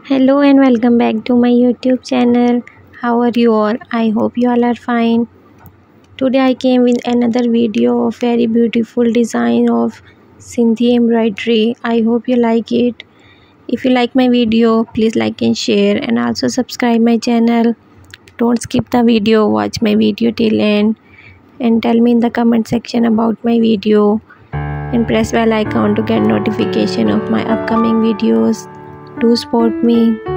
Hello and welcome back to my YouTube channel. How are you all? I hope you all are fine. Today I came with another video of very beautiful design of Sindhi embroidery. I hope you like it. If you like my video, please like and share and also subscribe my channel. Don't skip the video, watch my video till end and tell me in the comment section about my video and press bell icon to get notification of my upcoming videos. Do support me.